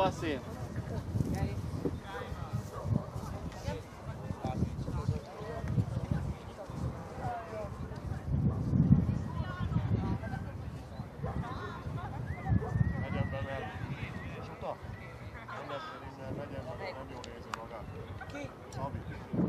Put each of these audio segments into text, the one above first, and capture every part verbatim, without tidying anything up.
bal szél. Megyen be, mert Suta, ennek innen megyen be, mert nem jól érzi magát. Ki? Szabi.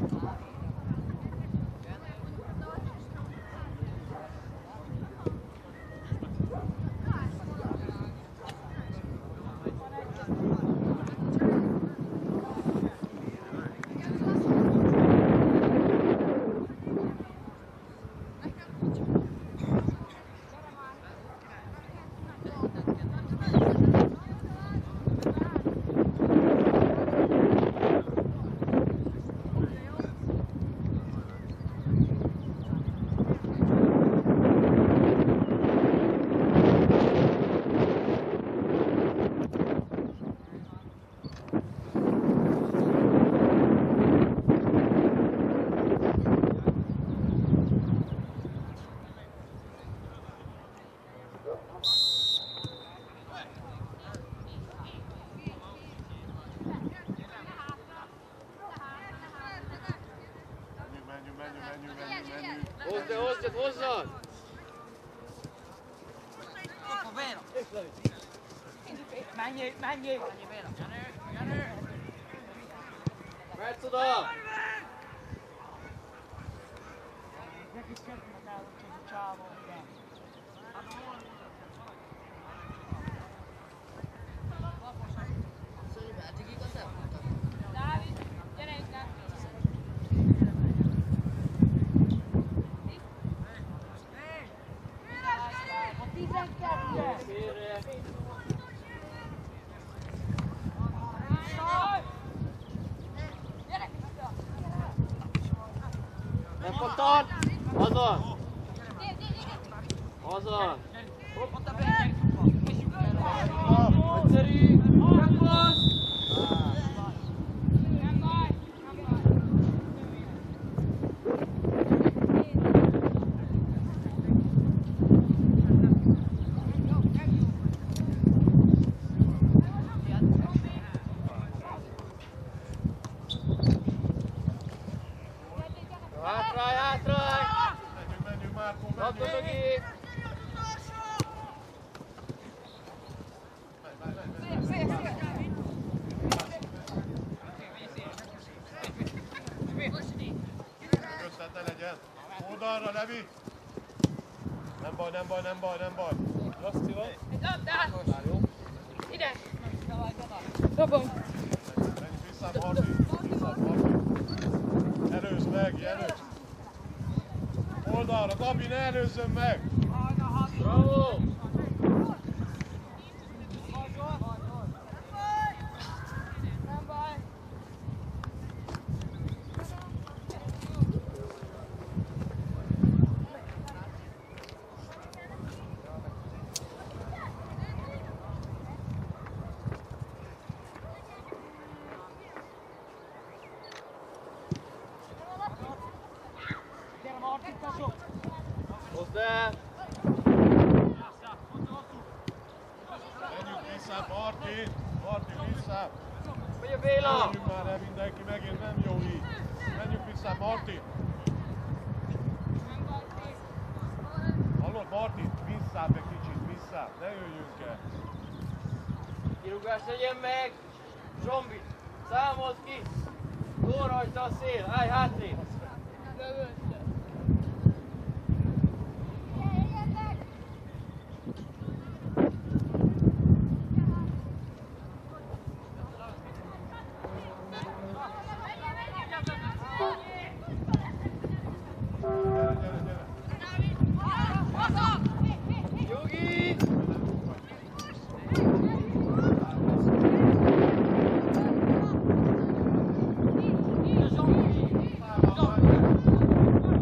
Hozd, hozd, hozzad! Menjél, menjél! Mehetsz oda! Neki kezdenek el, hogy a csávó, igen. Dávid, gyere innen! A tizenkettő! Félre! Nem fogtad! Haza! Haza! Egyszerű! Nem passz! Hátrálj, hátrálj! Menjünk, menjünk, Márkó, Labda menjünk! mögé! Össze ne legyen! Oldalra, Levi! Nem baj, nem baj, nem baj, nem baj! Laszti van? Egy labdát! Már jó? Ide! Dobom! Menjünk vissza, Marti! Vissza, Marti! Előzd meg, előzd! Oldalra, Gabi, ne előzzön meg! Bravo! Nem baj! Gyere Martin, tesó! Hozd el! Menjünk vissza, Marti! Marti, vissza! Megy a Béla! Menjünk már el mindenki, megint nem jó így! Menjünk vissza, Marti! Hallod, Marti? Visszább egy kicsit, visszább! Ne jöjjünk el! Kirúgás legyen meg! Zsombi! Számold ki! Túl rajta a szél! Állj hátrébb! Gyere, gyere, gyere! Jogi! Vissza,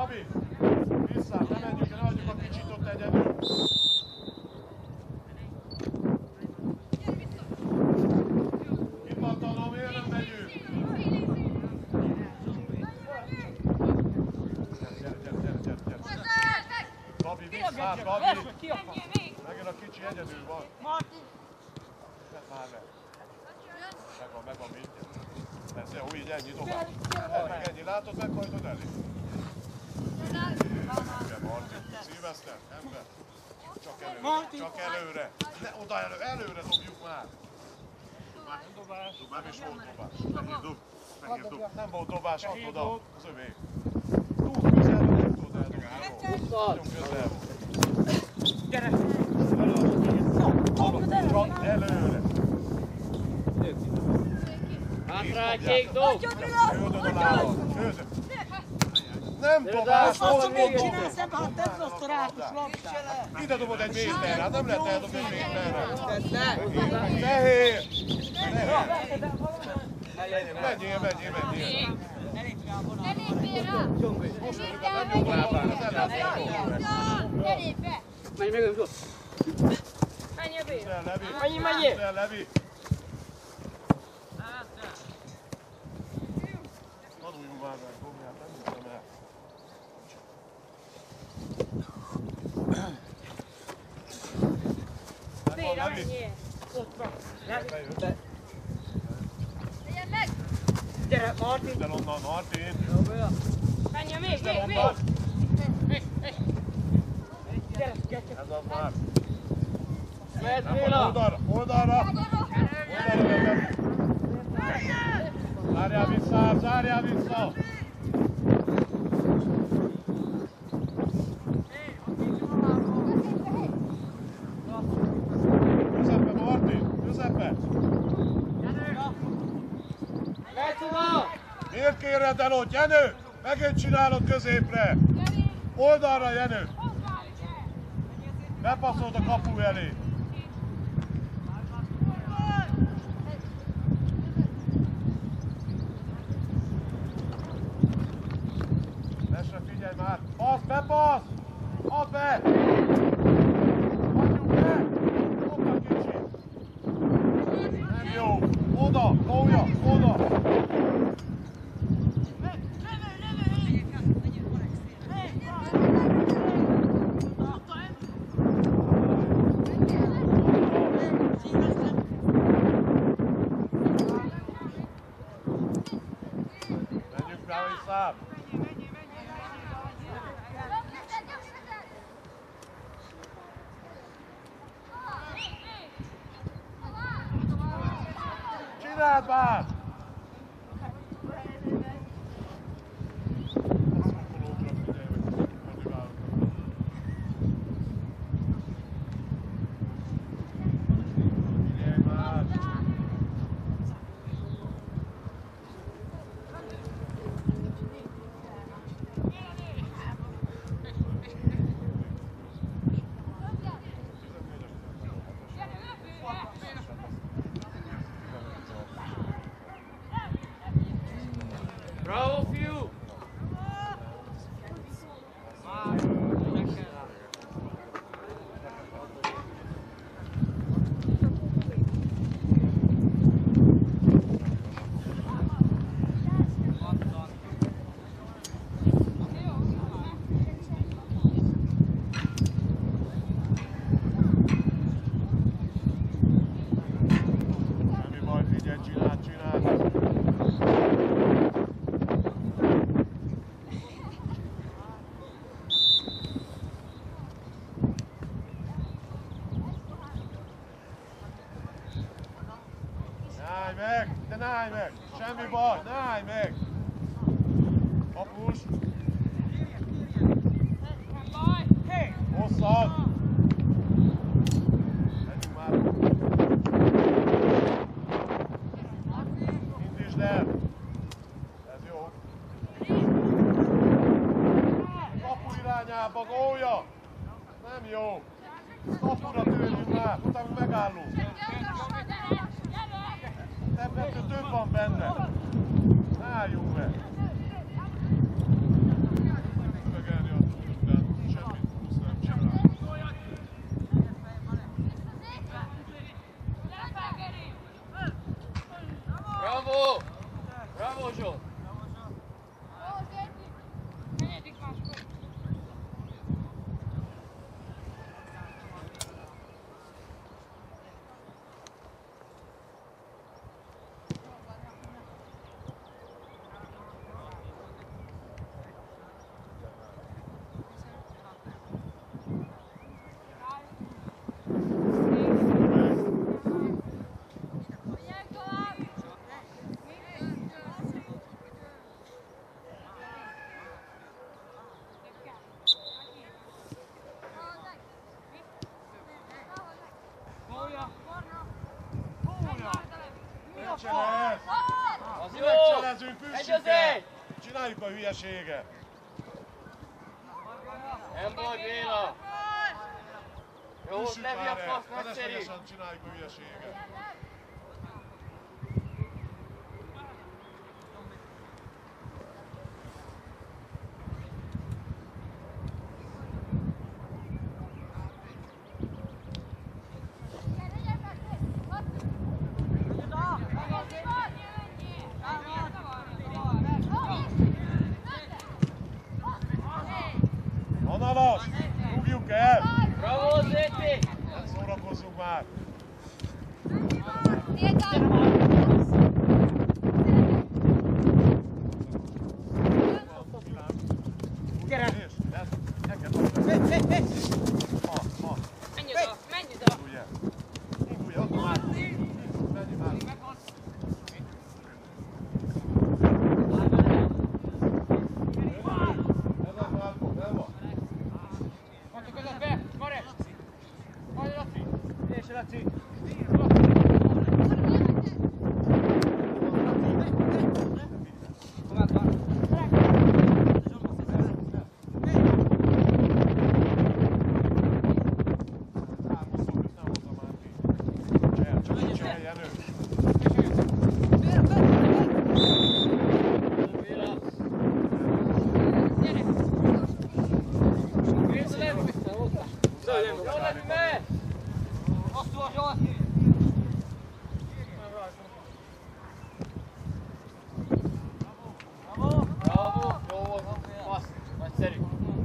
Gabi, vissza, ne menjünk, ne hagyjuk a kicsit ott egyedül. Kipattanó, miért nem megyünk? Gyere, gyere, gyere, gyere, gyere. Gabi, vissza, Gabi. Megint a kicsi egyedül van. Már le. Megvan, megvan mindjárt. Ez jó, így ennyi dobás. Ennyi, ennyi, látod, meghajtod elé. Igen, Marti, Szilveszter, ember. Csak előre, csak előre. Ne, oda elő, előre dobjuk már. Dobás. Nem is volt dobás. Fehér dob. Fehér dob. Nem volt dobás, hadd oda. Az övé. Túl közel, nem tudod eldobni. Nagyon közel. Gyere! Csak előre. Hátra egy kék dob! Földön a lábad. Földön. Nem dobás, hol Azt mit dobod? csinálsz ebben, ha te azt a rákos labdát? Ide dobod egy méterre, hát nem lehet eldobni egy méterre. Nehéz! Menjél, menjél, menjél! Ne lépjél rá! Most nem jó lábán, az ellen. Ne lépj be! Menj meg, menj meg! Menj a bér! Menj, menj! Levi! Tanuljunk már meg, dobját, nem jutom el. Bér, menjél! Ott van. Bejött. Legyen meg! Gyere, Martin! Ide onnan, Martin! Menj a még, Ide még, még! onnan! Gyere, gyere! Ez az már! Mehet Nem Béla! vagy oldalra! Oldalra! Oldalra vezet! Zárjál vissza, zárjál vissza! Közepe, Martin! Közepe! Mehetsz oda! Miért kéred el ott, Jenő? Megint csinálod középre! Oldalra, Jenő! Bepasszold a kapu elé! Lesre figyelj már! Passz, bepassz! Add be! Adjuk be! Oda kicsit! Nem jó! Oda! Lója! Oda! Menjünk rá vissza! Csináld már! Figyelj már! Bravo, fiú! Semmi baj, figyelj, csináld, csináld! Ne állj meg! De ne állj meg! Semmi baj! Ne állj meg! Kapus! Nem baj! Hosszad! Menjünk már! Indítsd el! Ez jó! Kapu irányába, gólja! Nem jó! Kapura tőlünk már, utána megállunk! Ebben több van benne! Ne álljunk be! Bravo, Zsolt! Negyedik máskor. Az jó! Megcselezünk, Egy az üssük el! egy! Csináljuk a hülyeséget! Nem baj, Béla! Jó, Üssük Levi a már el! fasz nagyszerű! Feleslegesen csináljuk a hülyeséget! Hanalas! Rúgjuk el! Bravo, Zéti! Ne szórakozzunk már! Gyere! Neked ha, ha, Menj oda, menj oda! indulj el! Indulj, akkor már! Menj már! Ez az Márkó, el van! Vagy a közepbe! Marek! Majd Laci! És Laci! Jó, Levi, megy! Azt volt, jól! Bravo! Jó volt! Passz! Nagyszerű!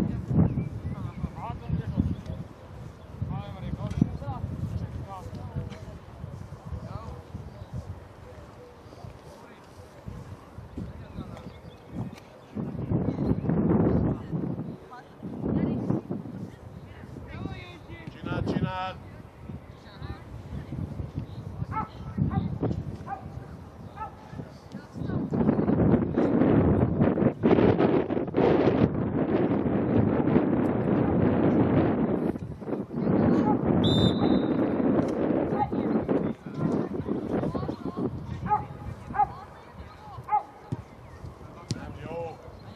Csináld, csináld! Nem jó!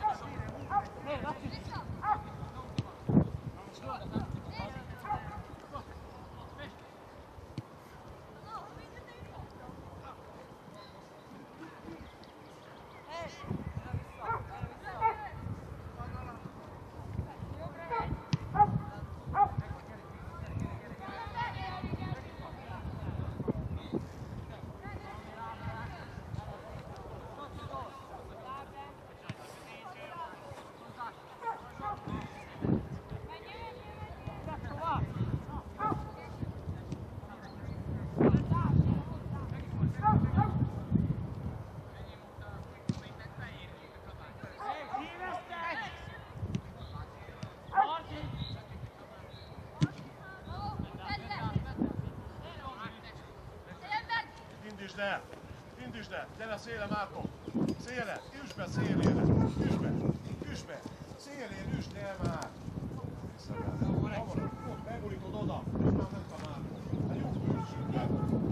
Indítsd el! Indítsd el! Gyere széle, Márkó! Széle! Üsd be szélére! Üsd be! Üsd be! Szélén üsd el már! Hamarabb! Ott megborítod oda! És már ment a Márkó! Hát jó, üssünk meg!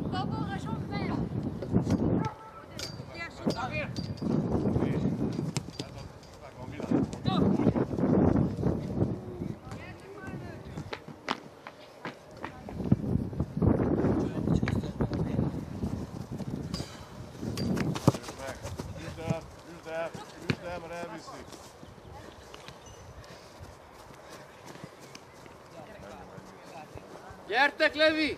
Oké. Ez a... meg van világ! Úgy van! Üsd meg! Üsd el! Üsd el! Üsd el, mert elviszi! Gyertek, Levi!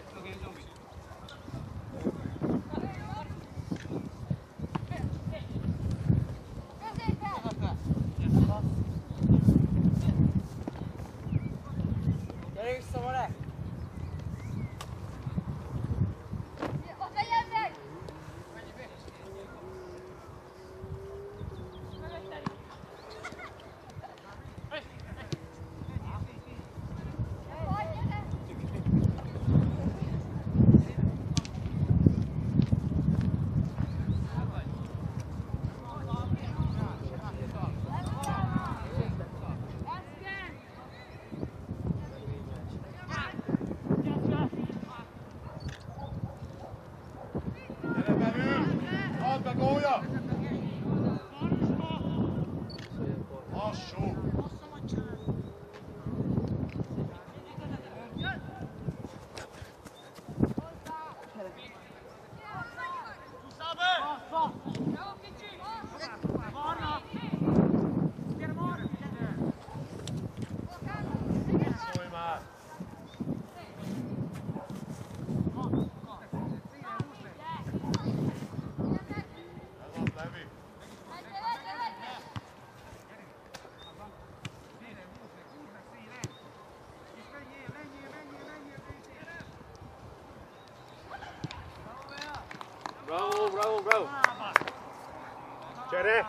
Csere!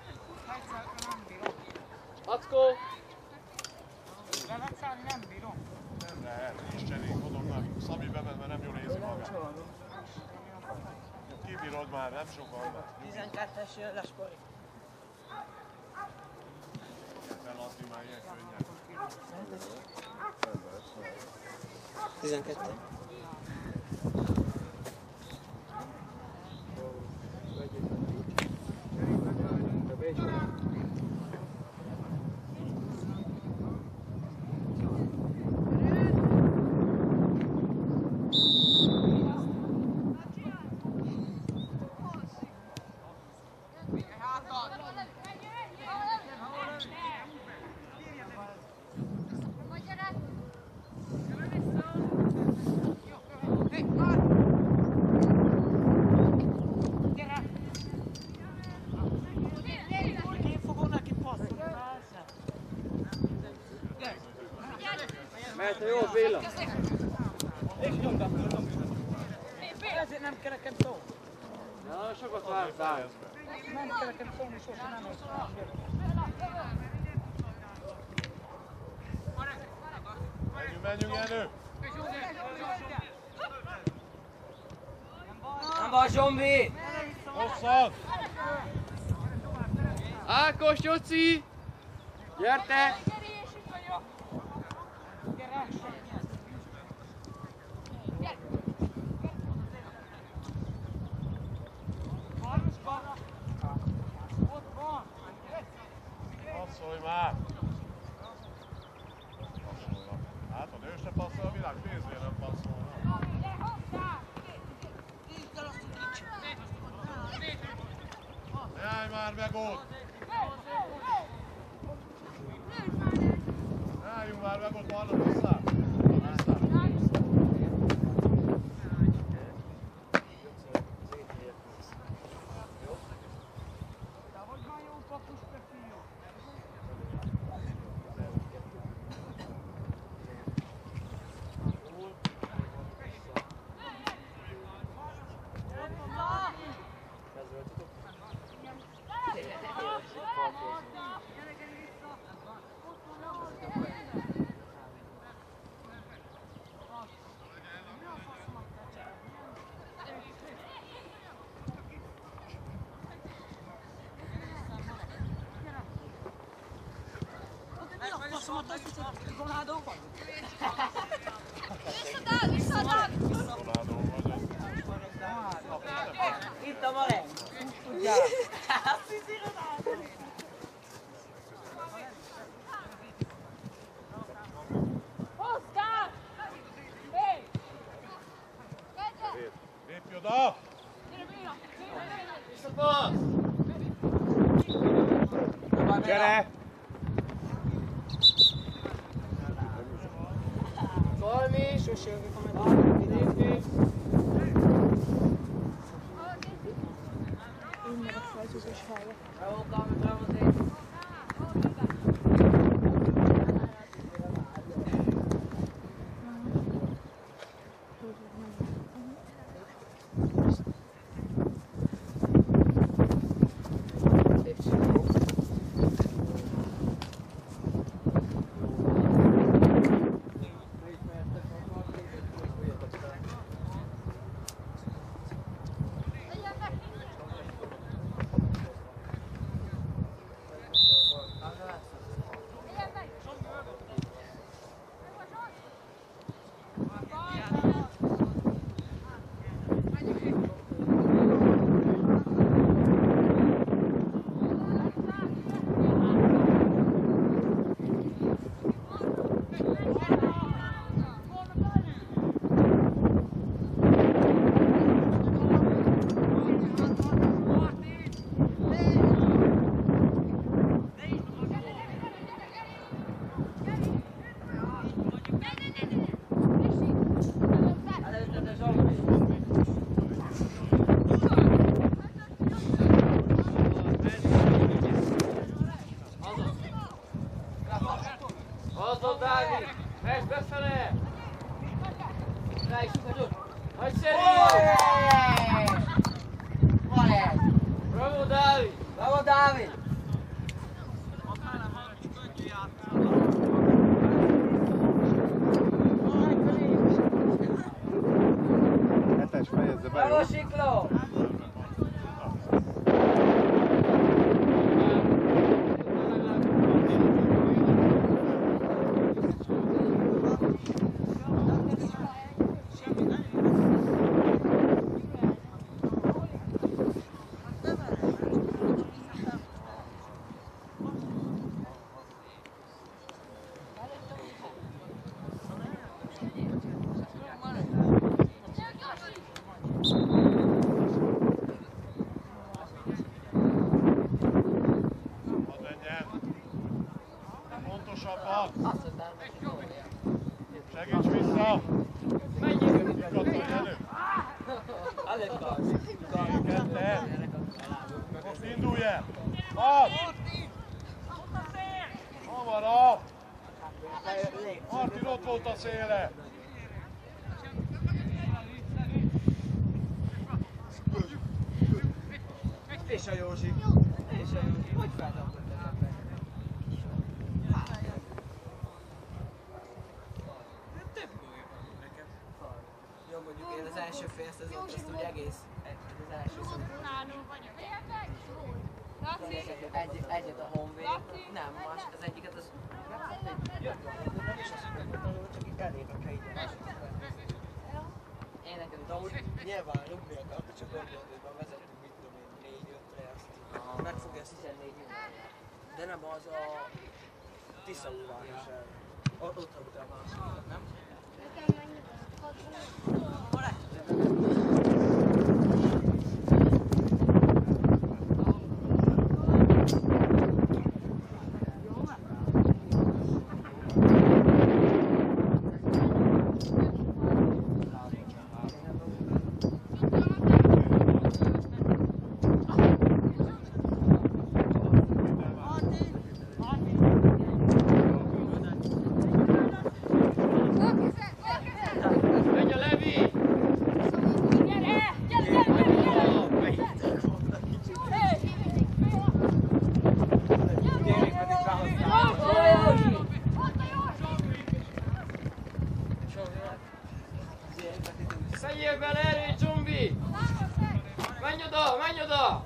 Ackó! Lehet szállni, nem bírom. Nem lehet, nincs cserék, mondom, mert Szabi bemenve nem jól érzi magát. Kibírod már, nem sokan már. tizenkettes jön lesz, Poli. Feladni már ilyen könnyen. tizenkettő. Mehet a jó Béla! Ezért nem kell nekem szó. Na, sokat vártál. Nem kell nekem szólni, sosem nem lesz. Menjünk, menjünk, Jenő! Nem baj, Zsombi! Hosszan! Ákos, Joci! Gyerte! Passzolj már! Passzolnak. Látod, ő se passzol, a világ pénzért nem passzolnak. Ne állj már meg ott! Ne álljunk már meg ott, marra vissza! Vissza! Visszadád, visszadád! Itt a Marek! Tudjál! Azt hiszi, Ronaldo! Oszkár! Hé! Lépj oda! Visszapassz! Gyere! Valami! Sose jövök a megy. Lépni! Bravo, calma, bravo, Zé. Azon, Dávid! Megy befele! Nagyszerű! Bravo, Dávid! Bravo, Dávid! Hetes fejezze be, Bravo, jó? Sikló! Hadd menjen! Pontosabban! Segíts vissza! Menjünk! Katolj elő! Előbb Ketten! Most indulj el! Hat! Hamarabb! Martin ott volt a széle! És a Józsi! És a Józsi! Hogy feldobtad ezeket? Több gólja van nekem. Jó, mondjuk én az első fél szezont azt úgy egész, az első szezont. Egy, egyet a Honvéd, nem, más, az egyiket az... Jött van, és azt mondom, csak itt elérnek így. Én nekem de úgy nyilván rugnék, akkor csak gondolatban vezetünk, mit tudom én, négy-ötre, azt meg fogja tizennégy millióra. De nem az a Tisza úrvár is el. Ott hagyta a másikat, nem? Menj a Levi! Szedjél bele erő, Csumbi! Menj oda, menj oda!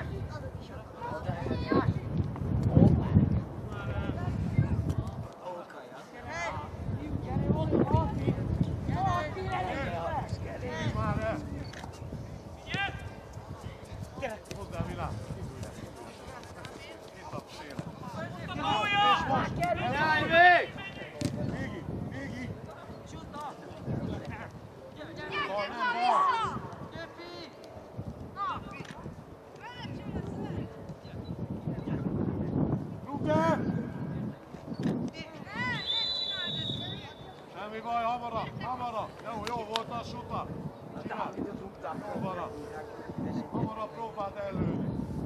Hozzá, Milán! Itt a széle! Állj még! Végi! Végi! Bal, nem bal! Luke! Semmi baj, hamarabb, hamarabb! Jó, jó volt a suta! Csinál! Hamarabb! Hamarabb próbáld előni!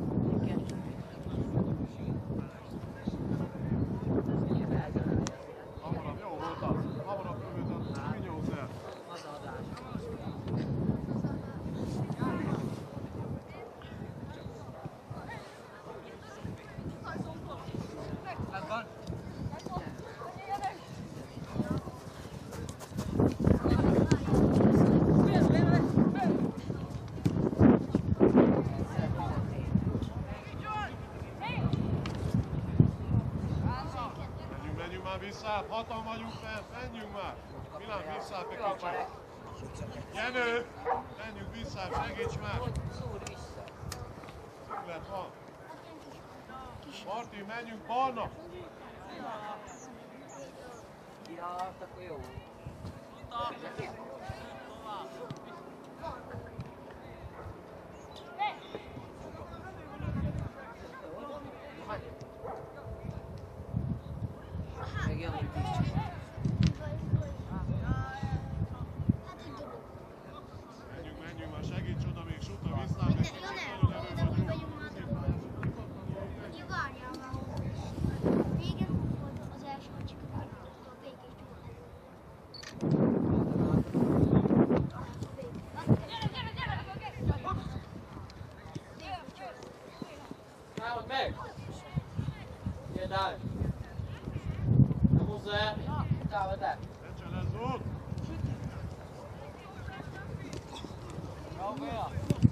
Hamarabb, jó volt az! Hamarabb rövid a vinyószer! Menjünk, menjünk már vissza! Hatan vagyunk fent, menjünk már! Milán, vissza egy kicsit! Jenő! Menjünk vissza, segíts már! Szüklet van! Martin, menjünk balnak! Ja, akkor jó. Még jön egy kis. Menjünk, menjünk már, segíts oda még, suta vissza, még kicsit nagyon erő vagyunk. Támad meg! Ilyen Dávid! Nem hozza el! Támad el! Nincsen ez út! Bravo, Béla!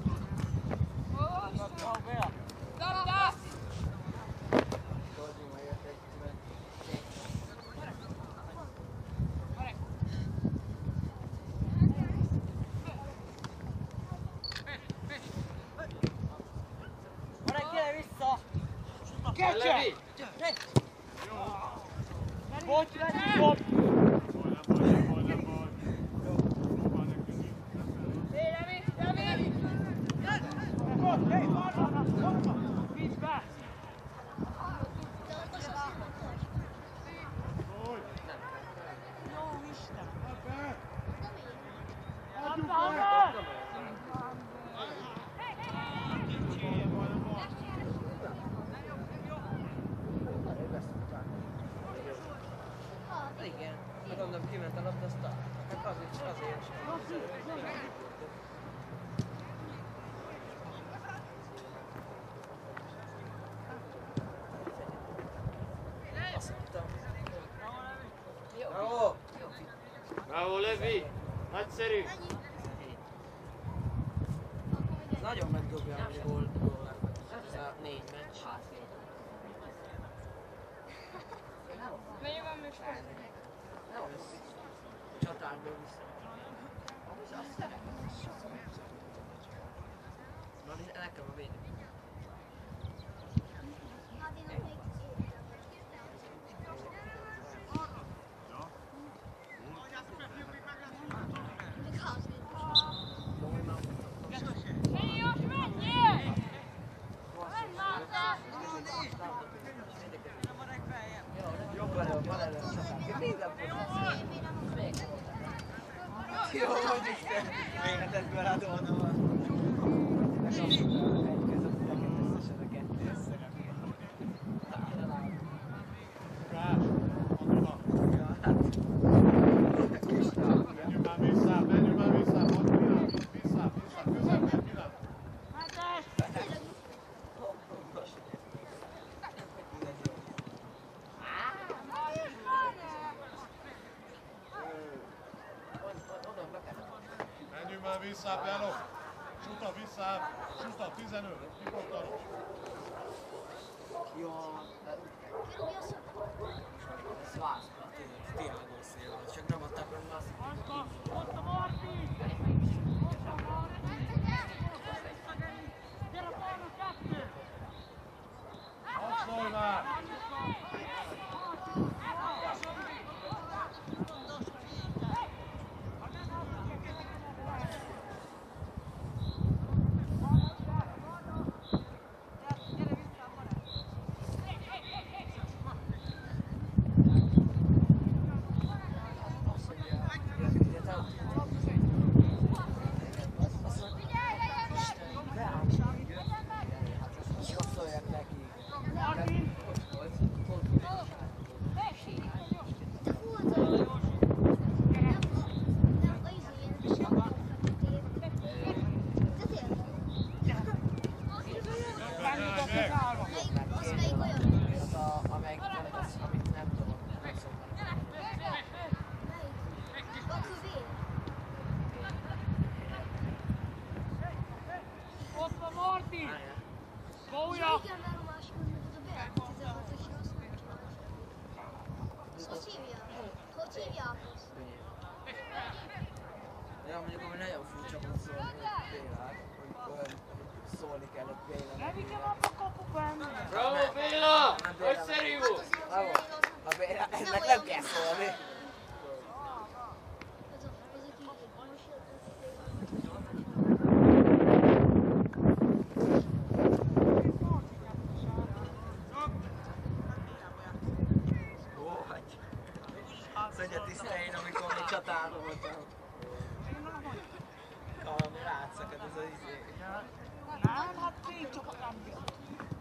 Bravo, Béla! Darab! Levi! Baj, nem baj, nem baj, nem baj. Próbál nekünk itt. Igen, hát mondom, kiment a labda, aztán hát azért, azért sem. Azt mondtam. Bravo! Bravo, Levi! Nagyszerű! Nagyon megdobja, hogy hol ez a négy meccs. Mennyi van most? Csatárból vissza. Na, nekem a védő. Mennyi, Jos, menjél! Jobb elő, van elő a csatár. Minden jó, hogy Isten! Véletlenből adódom van. Megkapjuk egy között, neked összesen a kettő össze. Menjünk már vissza, menjünk már vissza, ott Milan, vissza, vissza, közepén Milan. Menjünk már vissza, Bello. Suta vissza, suta tizenöt, kipottalós. Jó, ez vász, Tiago szél, csak nem adták meg azt. Harcolj már! Ja, mondjuk ami nagyon furcsa volt szólni, hogy Bélát, hogy olyan szólni kellett Bélának. Bravo, Béla! Nagyszerű volt! Bravo! A Béla, ennek nem kell szólni. Ó, hát. Szegye tiszteljen, amikor még csatárban voltam. Valami rátszakad ez az izé. Nem, hát fél csapat nem jött.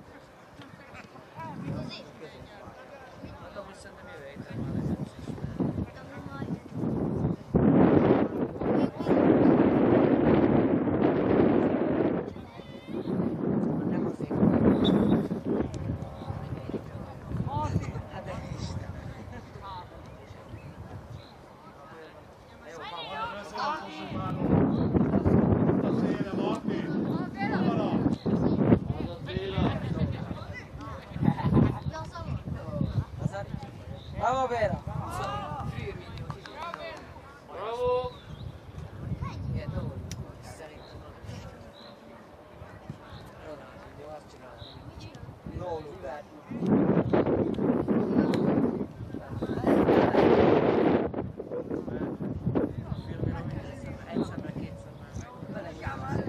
Hát amúgy szerintem jövő héten már lesz is. Nem azért. Primavera! Bravo! Igen, nem volt. Szerintem nem. Ronaldo, jó, azt csinálom. No, Luther. Egy szemre, két szemre. Vele gámár.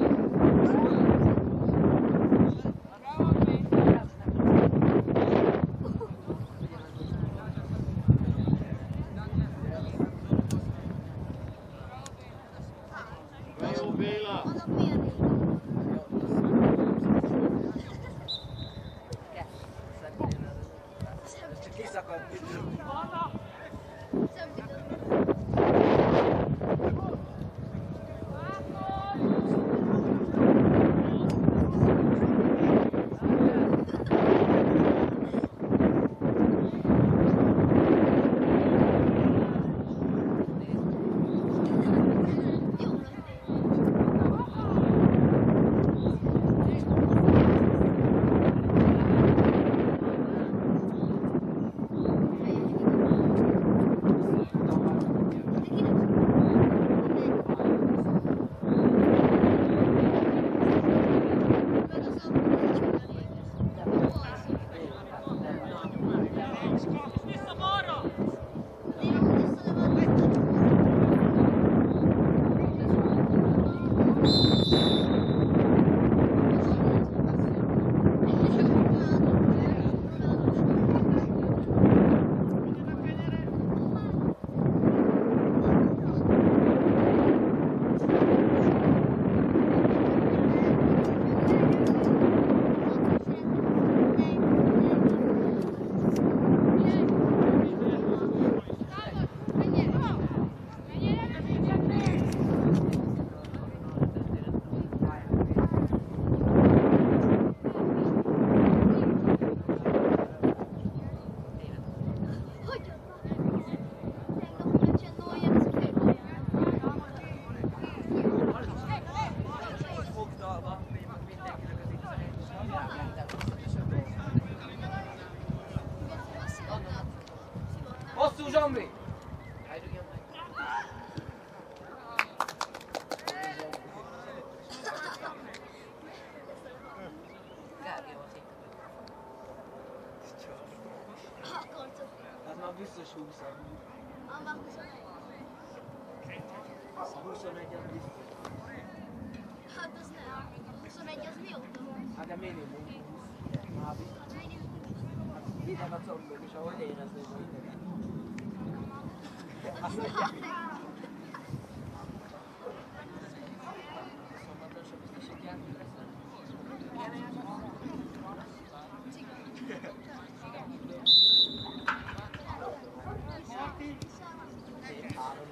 Bravo Béla! Csak kiszakadt. Hosszú zsombi! Az már biztos húszabb. huszonegy az biztos. Hát az nem. huszonegy az mióta van? Hát de minimum húsz. Már biztos. Hát hideg a combom is, ahogy érezni, hogy hideg. Azt mondják. Szombaton sem biztos, hogy játék lesz. Szép három.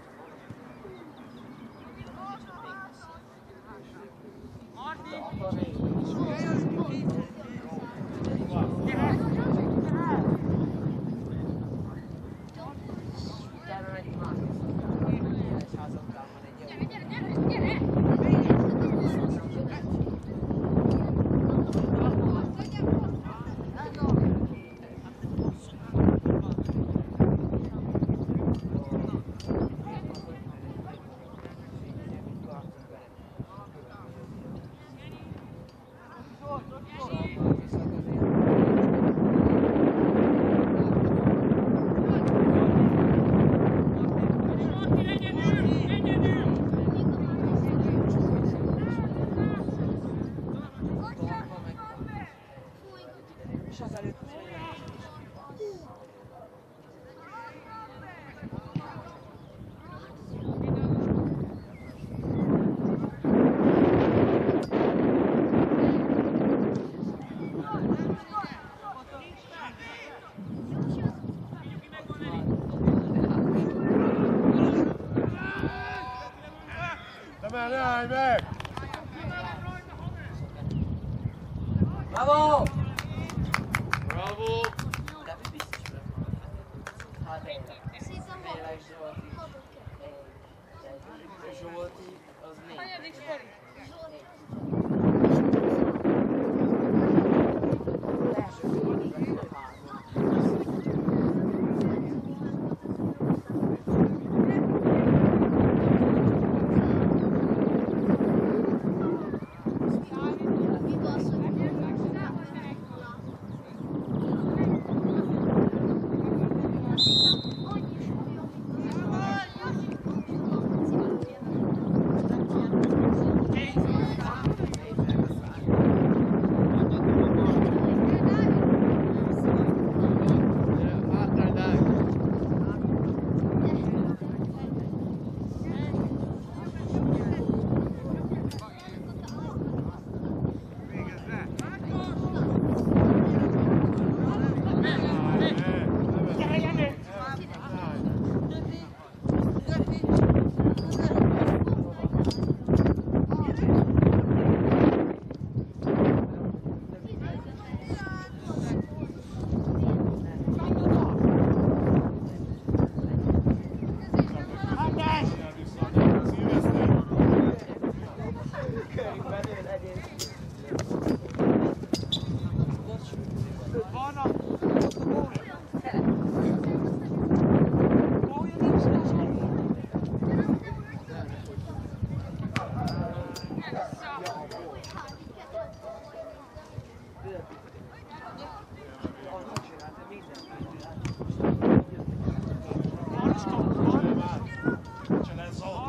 Már ne állj meg! Bravo! Bravo! De mi biztos meg? Hát tényleg. Tényleg Zsolti. Zsolti, az négy. Hanyadik Spori? Az első félben a hárman. Annak csinálta mindenki. Ce l'ha sotto.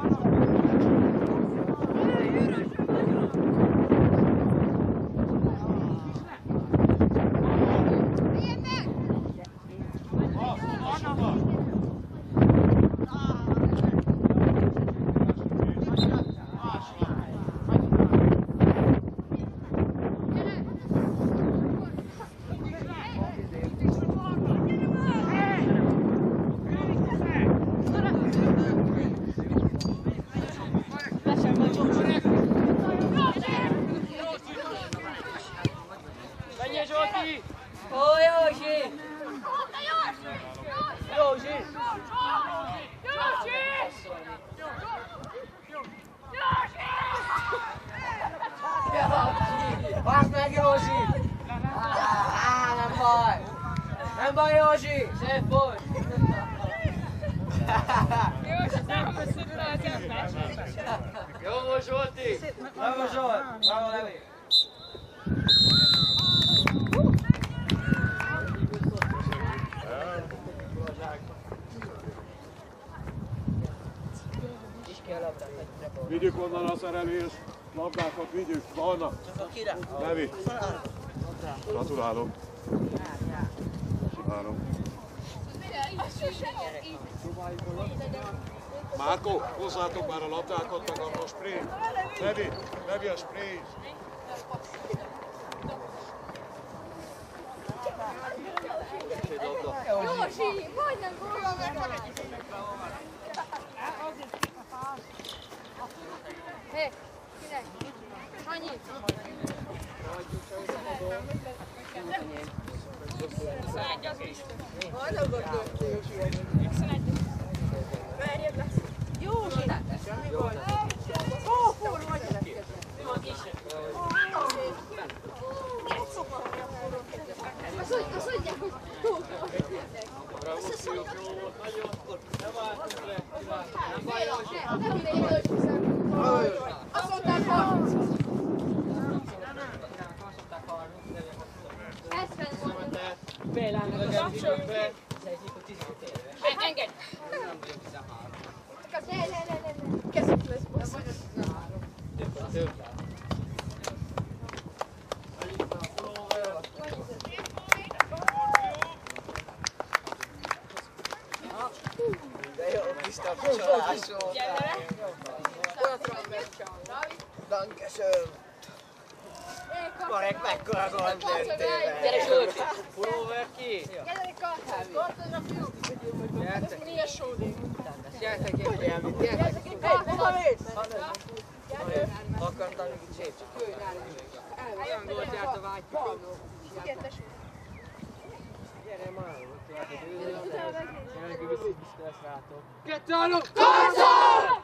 Ó, Józsi! Józsi! Várd meg, Józsi! Á, nem baj! Nem baj, Józsi! Szép volt! Jó most, Zsolti! Bravo, Zsolt! Bravo, Levi! Vigyük onnan a szerelést, labdákat vigyük, Anna. Levi. Gratulálok. Gratulálok. Márko, hozzátok már a labdákat, meg a spré. Levi, Levi a spré is. Józsi, majdnem gól! Hé, kinek? Annyi? Józsi! Ó, fúr vagy! Azt mondják, hogy Bravo, fiúk, jó volt, nagyon. Nem álltunk le, nem baj, Józsi. azt mondták harminc. hetven volt. Bélának kapcsoljuk be. Engedj! Nem vagyok tizenhárom. Ne, ne, ne, ne, ne. Kezük lesz, bassz. Több, több. De jó, kis tapcsolás volt. Gyere! Dankeschön. Marek, mekkora gólt lőttél. Gyere, Zsolti! Pulóver ki? Gyere, kartál. Kartál a fiúk. Gyertek! Milyen sódék. Gyertek, gyertek! Gyertek! Akartam egy kicsit. Olyan gólt járt a vágyjuk. Gyere már, ott vagy egy ő. Gyertek, vissza lesz rátok. Kettő, álló! Kartál!